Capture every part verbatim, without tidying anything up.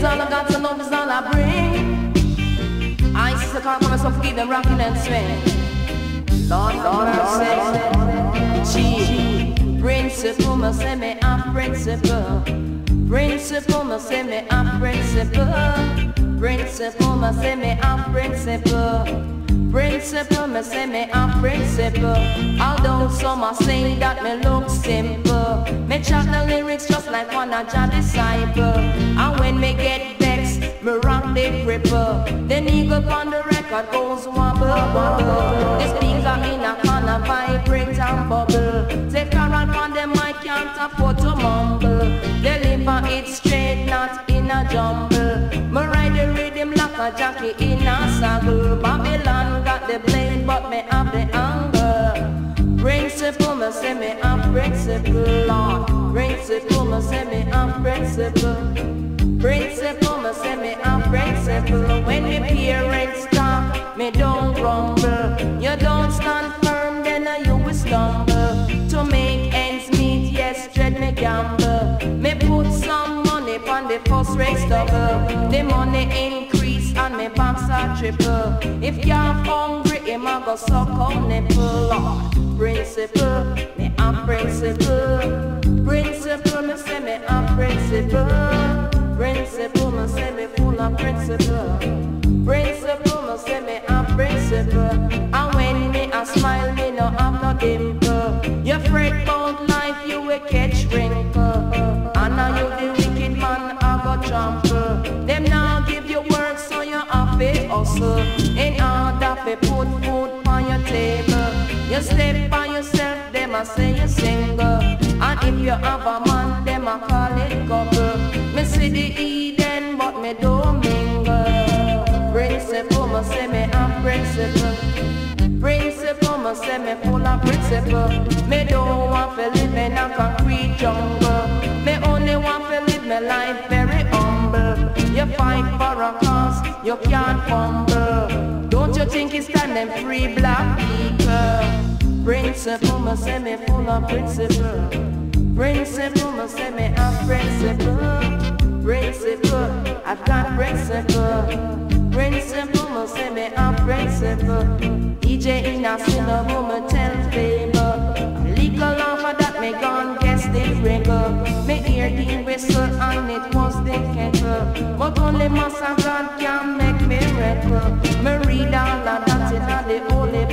all I got to love is all I bring. I see the car promise of forgive them rocking and swing. Lord, Lord, Lord, G. Principle, me say me a principle. Principle, me say me a principle. Principle, me say me a principle. Principle, me say me a principle. Although some are saying that me look simple, me chat the lyrics just like one of Jah disciple. And when me get vexed, me rock the cripple. The eagle on the record goes wobble, wobble. The speaker in a corner vibrate and bubble. Take a run on them, I can't afford to mumble. Deliver it straight, not in a jumble. Me ride the rhythm like a jockey in a saddle. Babylon got the blade, but me have the angle. Principle, me say me a principle, Lord. Principle, me say me a principle. Principle, me say me a principle. When the parents talk, me don't grumble. You don't stand firm, then you will stumble. To make ends meet, yes, dread me gamble. Me put some money on the first race double. The money increase and me banks are triple. If you're hungry, him a go suck on nipple, Lord. Principle, me a principle. Principle, me say me a principle. Principle, me say me full of principle. Principle, me say me a principle. And when me a smile, me no have no dimple. You fret about life, you will catch wrinkle. And now you the wicked man, I go trample. Them now give you work, so you have to hustle. In order to put food on your table. You step by yourself, them a say you single. And if you have a man, them a call it couple. Me see the Eden, but me don't mingle. Principle, me say me a principle. Principle, me say me full of principle. Me don't want to live in a concrete jungle. Me only want to live my life very humble. You fight for a cause, you can't fumble. Don't you think it's time them free black people? Principle, me say me full of principle. Principle, me say me a principle. Principle, I've got principle. Principle, me say me a principle. E J in a syllable, me tell favor. Legal offer that me gone guess the wriggle. Me hear the whistle and it was the kettle. But only Master God can make miracle. Me read all of that in the Holy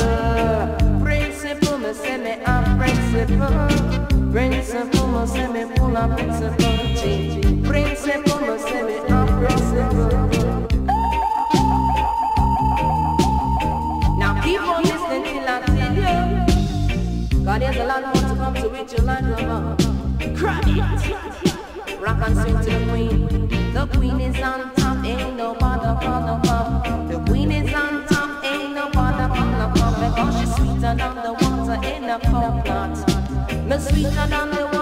Bible. Principle, me say me a principle. Principle, me say me full of principle. Principle, me say me a principle. Now keep on listening till I tell you. God, there's a lot more to come to it, you like no more. Cry it. Rock and swing to the queen. The queen is on top, ain't no bother for the pop. The queen is on top, ain't no bother for the pop. Because she's sweeter than the water in a coconut. Me sweeter than the water.